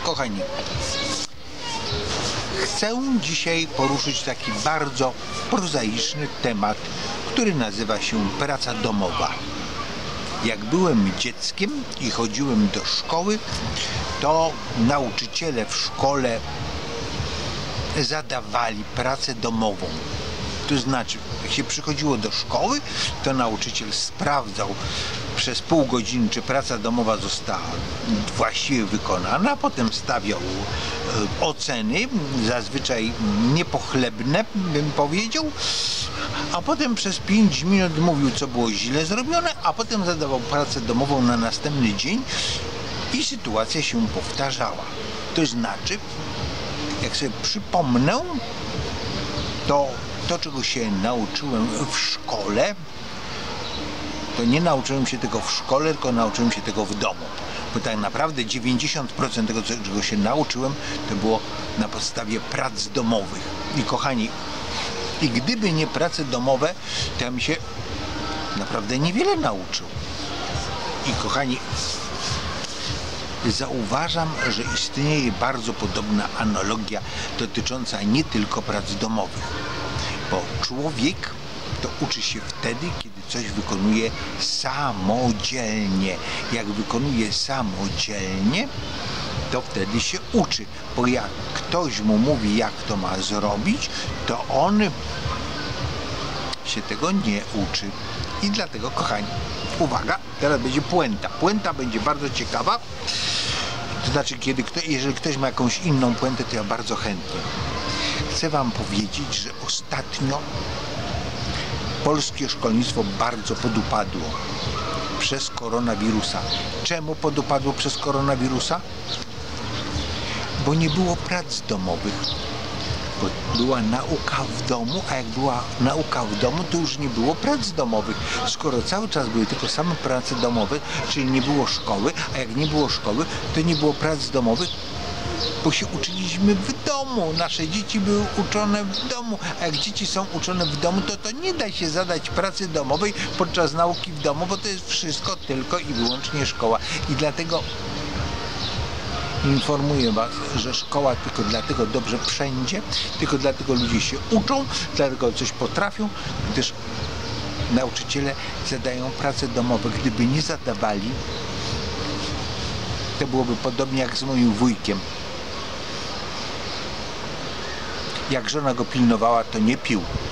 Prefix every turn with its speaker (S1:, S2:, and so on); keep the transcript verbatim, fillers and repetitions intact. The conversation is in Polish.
S1: Kochani, chcę dzisiaj poruszyć taki bardzo prozaiczny temat, który nazywa się praca domowa. Jak byłem dzieckiem i chodziłem do szkoły, to nauczyciele w szkole zadawali pracę domową. To znaczy, jak się przychodziło do szkoły, to nauczyciel sprawdzał przez pół godziny, czy praca domowa została właściwie wykonana, potem stawiał oceny, zazwyczaj niepochlebne, bym powiedział, a potem przez pięć minut mówił, co było źle zrobione, a potem zadawał pracę domową na następny dzień i sytuacja się powtarzała. To znaczy, jak sobie przypomnę, to to, czego się nauczyłem w szkole, to nie nauczyłem się tego w szkole, tylko nauczyłem się tego w domu. Bo tak naprawdę dziewięćdziesiąt procent tego, czego się nauczyłem, to było na podstawie prac domowych. I kochani, i gdyby nie prace domowe, to ja bym się naprawdę niewiele nauczył. I kochani, zauważam, że istnieje bardzo podobna analogia dotycząca nie tylko prac domowych. Bo człowiek to uczy się wtedy, kiedy coś wykonuje samodzielnie. Jak wykonuje samodzielnie, to wtedy się uczy. Bo jak ktoś mu mówi, jak to ma zrobić, to on się tego nie uczy. I dlatego, kochani, uwaga, teraz będzie puenta. Puenta będzie bardzo ciekawa. To znaczy, kiedy ktoś, jeżeli ktoś ma jakąś inną puentę, to ja bardzo chętnie. Chcę wam powiedzieć, że ostatnio polskie szkolnictwo bardzo podupadło przez koronawirusa. Czemu podupadło przez koronawirusa? Bo nie było prac domowych. Bo była nauka w domu, a jak była nauka w domu, to już nie było prac domowych. Skoro cały czas były tylko same prace domowe, czyli nie było szkoły, a jak nie było szkoły, to nie było prac domowych, bo się uczyliśmy w domu. Nasze dzieci były uczone w domu, a jak dzieci są uczone w domu, to to nie da się zadać pracy domowej podczas nauki w domu, bo to jest wszystko tylko i wyłącznie szkoła. I dlatego informuję was, że szkoła tylko dlatego dobrze wszędzie, tylko dlatego ludzie się uczą, dlatego coś potrafią, gdyż nauczyciele zadają prace domowe. Gdyby nie zadawali, to byłoby podobnie jak z moim wujkiem. Jak żona go pilnowała, to nie pił.